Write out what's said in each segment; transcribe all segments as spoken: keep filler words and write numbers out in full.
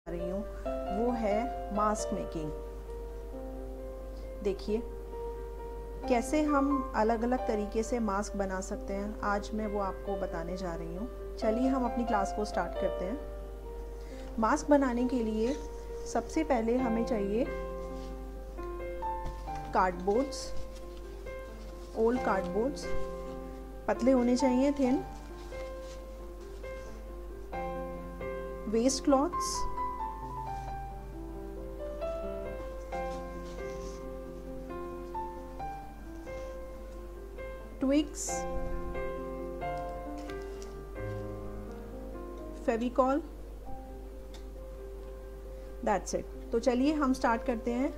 रही हूँ वो है मास्क मेकिंग। देखिए कैसे हम अलग अलग तरीके से मास्क बना सकते हैं, आज मैं वो आपको बताने जा रही हूँ। चलिए हम अपनी क्लास को स्टार्ट करते हैं। मास्क बनाने के लिए सबसे पहले हमें चाहिए कार्डबोर्ड्स, ओल्ड कार्डबोर्ड्स, पतले होने चाहिए, thin, waste cloths, twigs, Fevicol, that's it. तो चलिए हम स्टार्ट करते हैं।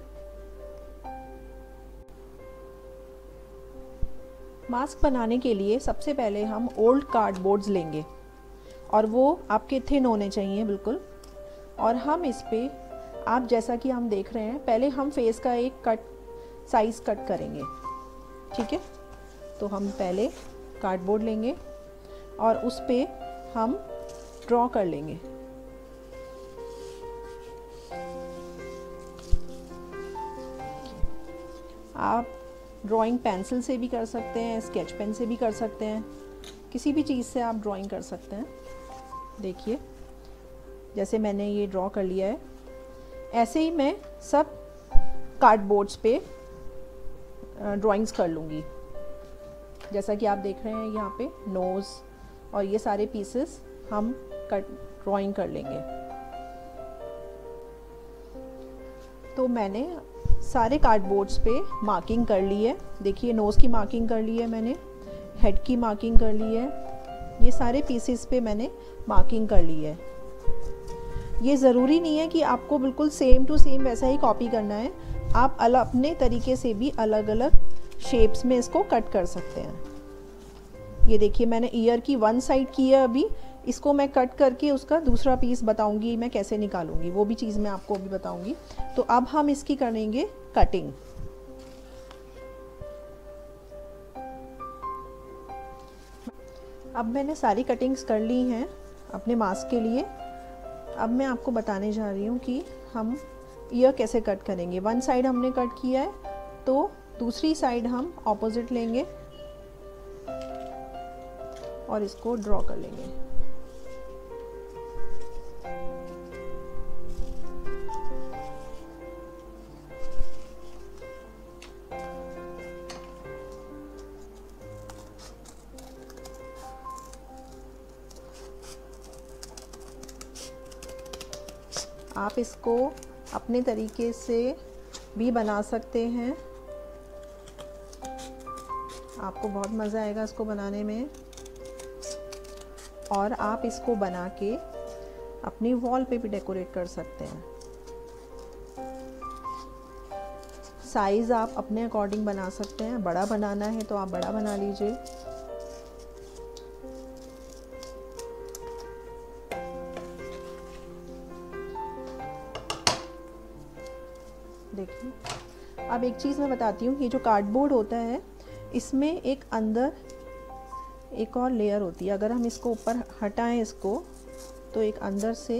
मास्क बनाने के लिए सबसे पहले हम ओल्ड कार्डबोर्ड्स लेंगे और वो आपके थिन होने चाहिए बिल्कुल। और हम इस पे, आप जैसा कि हम देख रहे हैं, पहले हम फेस का एक कट साइज कट करेंगे, ठीक है। तो हम पहले कार्डबोर्ड लेंगे और उस पे हम ड्रॉ कर लेंगे। आप ड्राइंग पेंसिल से भी कर सकते हैं, स्केच पेन से भी कर सकते हैं, किसी भी चीज़ से आप ड्राइंग कर सकते हैं। देखिए जैसे मैंने ये ड्रॉ कर लिया है, ऐसे ही मैं सब कार्डबोर्ड्स पे ड्राइंग्स कर लूँगी। जैसा कि आप देख रहे हैं यहाँ पे नोज़ और ये सारे पीसेस हम कट ड्राइंग कर लेंगे। तो मैंने सारे कार्डबोर्ड्स पे मार्किंग कर ली है। देखिए नोज़ की मार्किंग कर ली है मैंने, हेड की मार्किंग कर ली है, ये सारे पीसेस पे मैंने मार्किंग कर ली है। ये ज़रूरी नहीं है कि आपको बिल्कुल सेम टू सेम वैसा ही कॉपी करना है, आप अलग अपने तरीके से भी अलग अलग शेप्स में इसको कट कर सकते हैं। ये देखिए मैंने ईयर की वन साइड की है, अभी इसको मैं कट करके उसका दूसरा पीस बताऊंगी मैं कैसे निकालूंगी, वो भी चीज़ मैं आपको अभी बताऊंगी। तो अब हम इसकी करेंगे कटिंग। अब मैंने सारी कटिंग्स कर ली हैं अपने मास्क के लिए। अब मैं आपको बताने जा रही हूँ कि हम ईयर कैसे कट करेंगे। वन साइड हमने कट किया है, तो दूसरी साइड हम ऑपोजिट लेंगे और इसको ड्रॉ कर लेंगे। आप इसको अपने तरीके से भी बना सकते हैं, आपको बहुत मज़ा आएगा इसको बनाने में। और आप इसको बना के अपनी वॉल पे भी डेकोरेट कर सकते हैं। साइज़ आप अपने अकॉर्डिंग बना सकते हैं, बड़ा बनाना है तो आप बड़ा बना लीजिए। देखिए अब एक चीज़ मैं बताती हूँ, ये जो कार्डबोर्ड होता है इसमें एक अंदर एक और लेयर होती है। अगर हम इसको ऊपर हटाएं इसको, तो एक अंदर से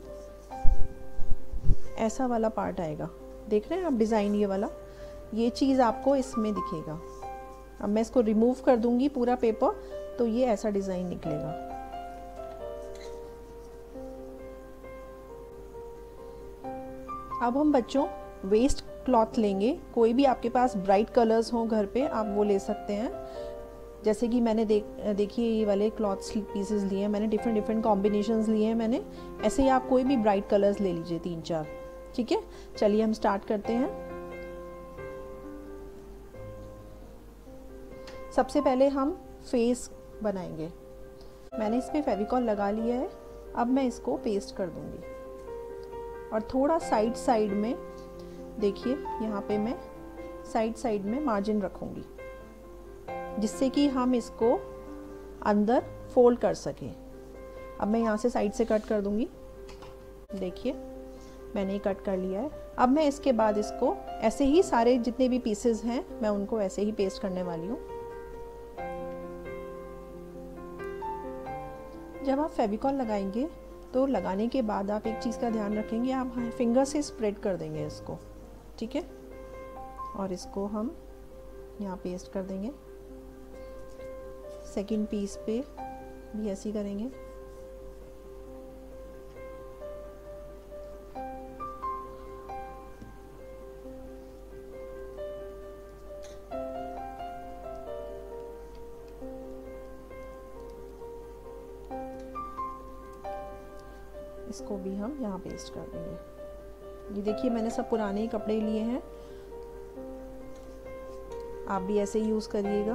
ऐसा वाला पार्ट आएगा। देख रहे हैं आप डिज़ाइन, ये वाला, ये चीज़ आपको इसमें दिखेगा। अब मैं इसको रिमूव कर दूंगी पूरा पेपर, तो ये ऐसा डिज़ाइन निकलेगा। अब हम बच्चों वेस्ट क्लॉथ लेंगे, कोई भी आपके पास ब्राइट कलर्स हों घर पे आप वो ले सकते हैं। जैसे कि मैंने देख देखिए ये वाले क्लॉथ्स पीसेस लिए हैं मैंने, डिफरेंट डिफरेंट कॉम्बिनेशंस लिए हैं मैंने। ऐसे ही आप कोई भी ब्राइट कलर्स ले लीजिए, तीन चार, ठीक है। चलिए हम स्टार्ट करते हैं। सबसे पहले हम फेस बनाएंगे। मैंने इस पे फेविकॉल लगा लिया है, अब मैं इसको पेस्ट कर दूंगी और थोड़ा साइड साइड में, देखिए यहाँ पे मैं साइड साइड में मार्जिन रखूंगी, जिससे कि हम इसको अंदर फोल्ड कर सकें। अब मैं यहाँ से साइड से कट कर दूंगी। देखिए मैंने ये कट कर लिया है। अब मैं इसके बाद इसको ऐसे ही सारे जितने भी पीसेस हैं मैं उनको ऐसे ही पेस्ट करने वाली हूँ। जब आप फेविकॉल लगाएंगे तो लगाने के बाद आप एक चीज़ का ध्यान रखेंगे, आप फिंगर से स्प्रेड कर देंगे इसको, ठीक है। और इसको हम यहाँ पेस्ट कर देंगे। सेकंड पीस पे भी ऐसे ही करेंगे। इसको भी हम यहाँ पेस्ट कर देंगे। ये देखिए मैंने सब पुराने ही कपड़े लिए हैं, आप भी ऐसे ही यूज़ करिएगा।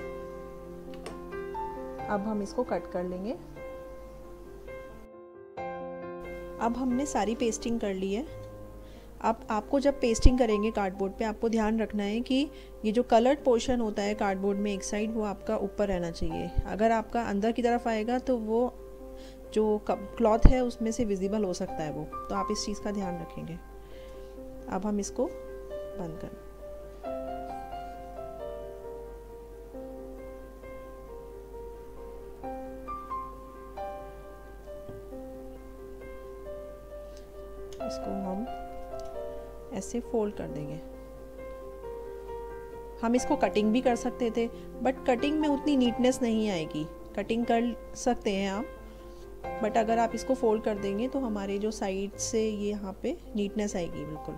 अब हम इसको कट कर लेंगे। अब हमने सारी पेस्टिंग कर ली है। अब आपको जब पेस्टिंग करेंगे कार्डबोर्ड पे, आपको ध्यान रखना है कि ये जो कलर्ड पोर्शन होता है कार्डबोर्ड में एक साइड, वो आपका ऊपर रहना चाहिए। अगर आपका अंदर की तरफ आएगा तो वो जो क्लॉथ है उसमें से विजिबल हो सकता है वो, तो आप इस चीज़ का ध्यान रखेंगे। अब हम इसको बंद करें। इसको हम ऐसे फोल्ड कर देंगे। हम इसको कटिंग भी कर सकते थे, बट कटिंग में उतनी नीटनेस नहीं आएगी। कटिंग कर सकते हैं आप, बट अगर आप इसको फोल्ड कर देंगे तो हमारे जो साइड से ये यहाँ पे नीटनेस आएगी बिल्कुल।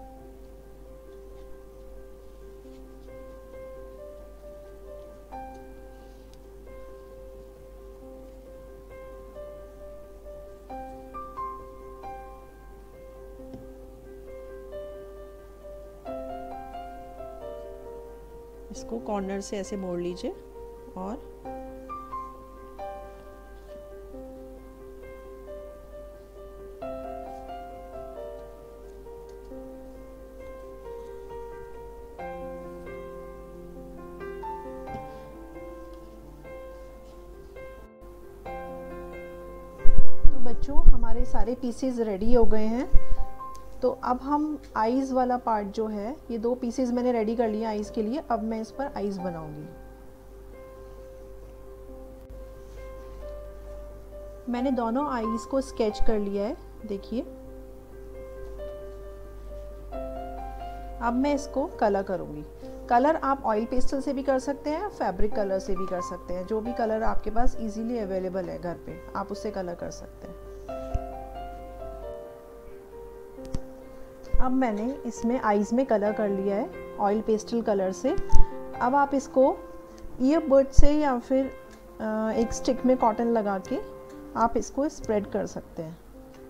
इसको कॉर्नर से ऐसे मोड़ लीजिए और बच्चों हमारे सारे पीसेस रेडी हो गए हैं। तो अब हम आईज़ वाला पार्ट जो है, ये दो पीसेस मैंने रेडी कर लिए आईज़ के लिए। अब मैं इस पर आईज़ बनाऊंगी। मैंने दोनों आईज़ को स्केच कर लिया है, देखिए। अब मैं इसको कलर करूंगी। कलर आप ऑयल पेस्टल से भी कर सकते हैं, फैब्रिक कलर से भी कर सकते हैं। जो भी कलर आपके पास इजीली अवेलेबल है घर पे, आप उससे कलर कर सकते हैं। अब मैंने इसमें आईज में कलर कर लिया है ऑयल पेस्टल कलर से। अब आप इसको ईयरबड से या फिर एक स्टिक में कॉटन लगा के आप इसको स्प्रेड कर सकते हैं।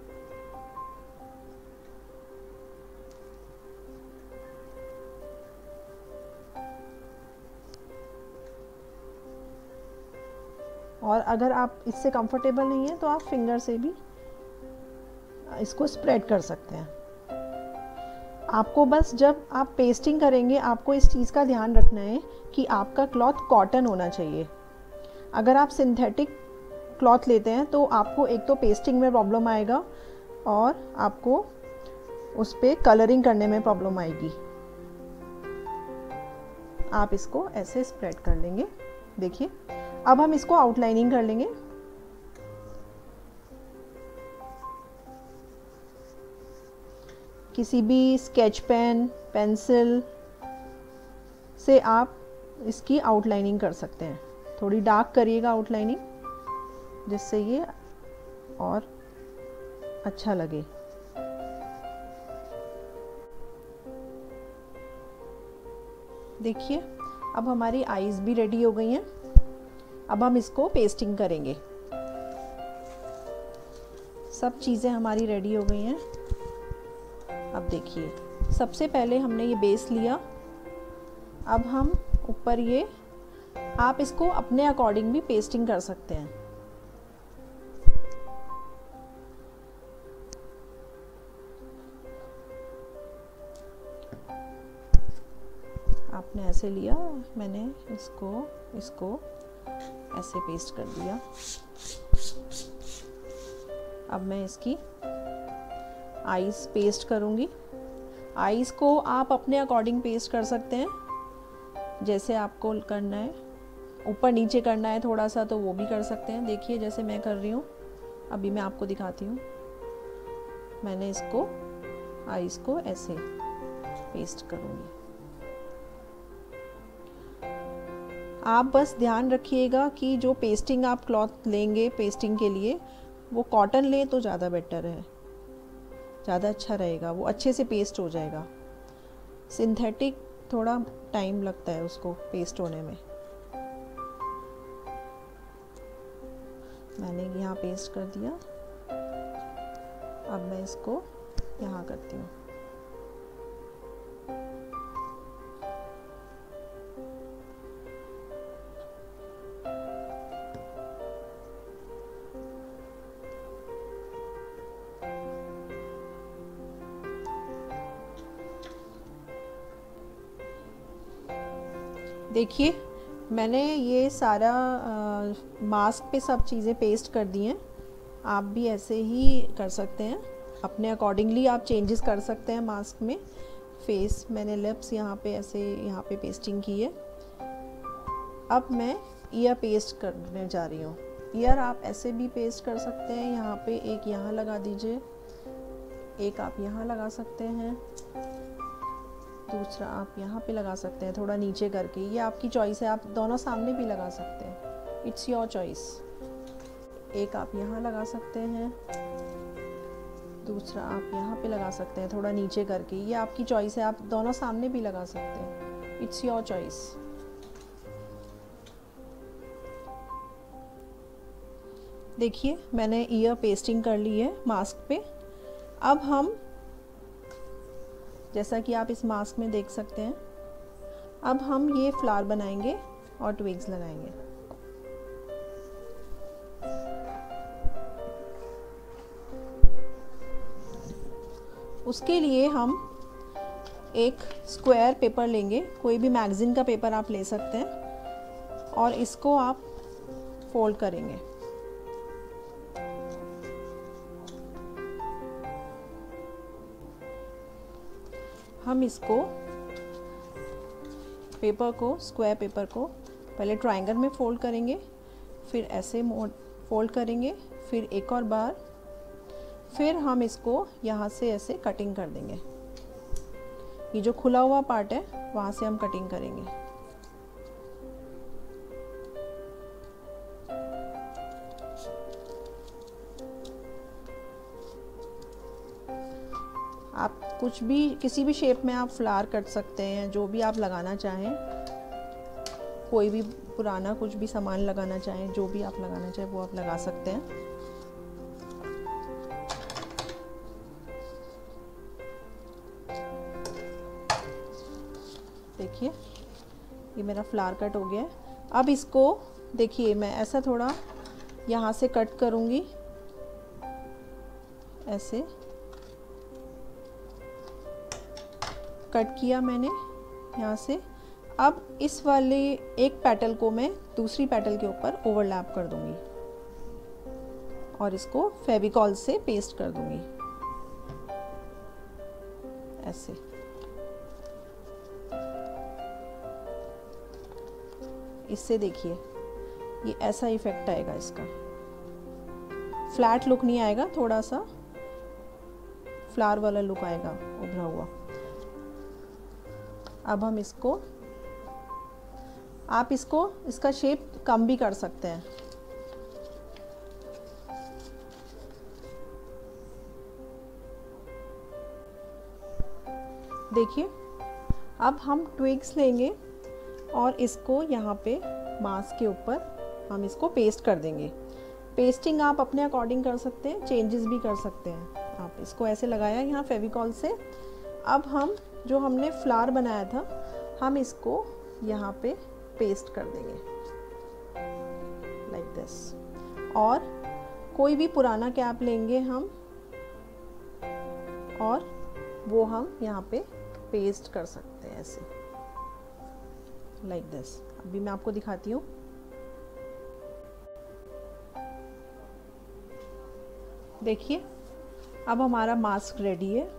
और अगर आप इससे कंफर्टेबल नहीं है तो आप फिंगर से भी इसको स्प्रेड कर सकते हैं। आपको बस जब आप पेस्टिंग करेंगे आपको इस चीज़ का ध्यान रखना है कि आपका क्लॉथ कॉटन होना चाहिए। अगर आप सिंथेटिक क्लॉथ लेते हैं तो आपको एक तो पेस्टिंग में प्रॉब्लम आएगा और आपको उस पर कलरिंग करने में प्रॉब्लम आएगी। आप इसको ऐसे स्प्रेड कर लेंगे। देखिए अब हम इसको आउटलाइनिंग कर लेंगे। किसी भी स्केच पेन, पेंसिल से आप इसकी आउटलाइनिंग कर सकते हैं। थोड़ी डार्क करिएगा आउटलाइनिंग, जिससे ये और अच्छा लगे। देखिए अब हमारी आईज भी रेडी हो गई हैं। अब हम इसको पेस्टिंग करेंगे। सब चीज़ें हमारी रेडी हो गई हैं। अब देखिए सबसे पहले हमने ये बेस लिया। अब हम ऊपर ये, आप इसको अपने अकॉर्डिंग भी पेस्टिंग कर सकते हैं। आपने ऐसे लिया, मैंने इसको इसको ऐसे पेस्ट कर दिया। अब मैं इसकी आईज पेस्ट करूंगी। आईज को आप अपने अकॉर्डिंग पेस्ट कर सकते हैं, जैसे आपको करना है। ऊपर नीचे करना है थोड़ा सा तो वो भी कर सकते हैं। देखिए जैसे मैं कर रही हूँ अभी मैं आपको दिखाती हूँ। मैंने इसको आईज को ऐसे पेस्ट करूँगी। आप बस ध्यान रखिएगा कि जो पेस्टिंग आप क्लॉथ लेंगे पेस्टिंग के लिए वो कॉटन लें तो ज़्यादा बेटर है, ज़्यादा अच्छा रहेगा, वो अच्छे से पेस्ट हो जाएगा। सिंथेटिक थोड़ा टाइम लगता है उसको पेस्ट होने में। मैंने यहाँ पेस्ट कर दिया। अब मैं इसको यहाँ करती हूँ। देखिए मैंने ये सारा आ, मास्क पे सब चीज़ें पेस्ट कर दी हैं। आप भी ऐसे ही कर सकते हैं, अपने अकॉर्डिंगली आप चेंजेस कर सकते हैं मास्क में। फेस मैंने लिप्स यहाँ पे ऐसे यहाँ पे पेस्टिंग की है। अब मैं ईयर पेस्ट करने जा रही हूँ। ईयर आप ऐसे भी पेस्ट कर सकते हैं, यहाँ पे एक यहाँ लगा दीजिए, एक आप यहाँ लगा सकते हैं, दूसरा आप यहाँ पे लगा सकते हैं थोड़ा नीचे करके। ये आपकी चॉइस है, आप दोनों सामने भी लगा सकते हैं, इट्स योर चॉइस। एक आप यहाँ लगा सकते हैं, दूसरा आप यहाँ पे लगा सकते हैं थोड़ा नीचे करके। ये आपकी चॉइस है, आप दोनों सामने भी लगा सकते हैं, इट्स योर चॉइस। देखिए मैंने ईयर पेस्टिंग कर ली है मास्क पे। अब हम, जैसा कि आप इस मास्क में देख सकते हैं, अब हम ये फ्लावर बनाएंगे और ट्विग्स लगाएंगे। उसके लिए हम एक स्क्वायर पेपर लेंगे, कोई भी मैगजीन का पेपर आप ले सकते हैं, और इसको आप फोल्ड करेंगे। हम इसको पेपर को स्क्वायर पेपर को पहले ट्रायंगल में फोल्ड करेंगे, फिर ऐसे मोड़ फोल्ड करेंगे, फिर एक और बार, फिर हम इसको यहाँ से ऐसे कटिंग कर देंगे। ये जो खुला हुआ पार्ट है वहाँ से हम कटिंग करेंगे। आप कुछ भी किसी भी शेप में आप फ्लावर कट सकते हैं, जो भी आप लगाना चाहें, कोई भी पुराना कुछ भी सामान लगाना चाहें, जो भी आप लगाना चाहें वो आप लगा सकते हैं। देखिए ये मेरा फ्लावर कट हो गया है। अब इसको देखिए मैं ऐसा थोड़ा यहाँ से कट करूँगी, ऐसे कट किया मैंने यहाँ से। अब इस वाले एक पेटल को मैं दूसरी पेटल के ऊपर ओवरलैप कर दूंगी और इसको फेविकॉल से पेस्ट कर दूंगी ऐसे। इससे देखिए ये ऐसा इफेक्ट आएगा, इसका फ्लैट लुक नहीं आएगा, थोड़ा सा फ्लावर वाला लुक आएगा उभरा हुआ। अब हम इसको, आप इसको इसका शेप कम भी कर सकते हैं। देखिए अब हम ट्विग्स लेंगे और इसको यहाँ पे मास्क के ऊपर हम इसको पेस्ट कर देंगे। पेस्टिंग आप अपने अकॉर्डिंग कर सकते हैं, चेंजेस भी कर सकते हैं। आप इसको ऐसे लगाया यहाँ फेविकॉल से। अब हम जो हमने फ्लावर बनाया था हम इसको यहाँ पे पेस्ट कर देंगे लाइक दिस। और कोई भी पुराना कैप लेंगे हम और वो हम यहाँ पे पेस्ट कर सकते हैं ऐसे लाइक दिस। अभी मैं आपको दिखाती हूँ। देखिए अब हमारा मास्क रेडी है।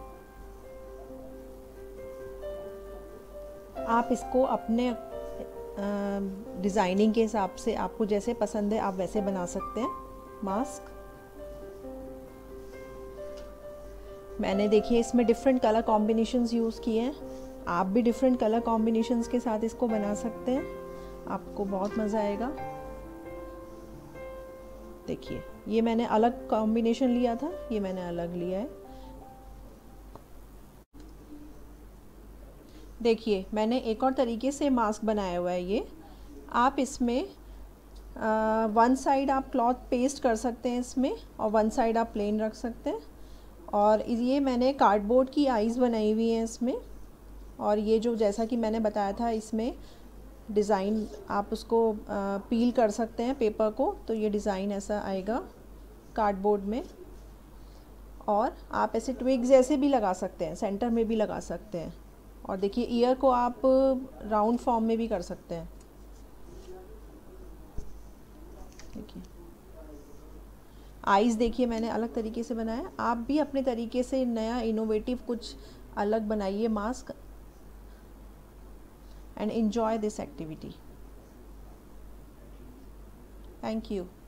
आप इसको अपने डिज़ाइनिंग के हिसाब से आपको जैसे पसंद है आप वैसे बना सकते हैं मास्क। मैंने देखिए इसमें डिफरेंट कलर कॉम्बिनेशंस यूज़ किए हैं, आप भी डिफरेंट कलर कॉम्बिनेशंस के साथ इसको बना सकते हैं, आपको बहुत मज़ा आएगा। देखिए ये मैंने अलग कॉम्बिनेशन लिया था, ये मैंने अलग लिया है। देखिए मैंने एक और तरीके से मास्क बनाया हुआ है। ये आप इसमें वन साइड आप क्लॉथ पेस्ट कर सकते हैं इसमें, और वन साइड आप प्लेन रख सकते हैं। और ये मैंने कार्डबोर्ड की आइज़ बनाई हुई हैं इसमें, और ये जो जैसा कि मैंने बताया था इसमें डिज़ाइन आप उसको पील कर सकते हैं पेपर को, तो ये डिज़ाइन ऐसा आएगा कार्डबोर्ड में। और आप ऐसे ट्विग्स ऐसे भी लगा सकते हैं, सेंटर में भी लगा सकते हैं। और देखिए ईयर को आप राउंड फॉर्म में भी कर सकते हैं। देखिए आइज़ देखिए मैंने अलग तरीके से बनाया, आप भी अपने तरीके से नया इनोवेटिव कुछ अलग बनाइए mask, and enjoy this activity. Thank you.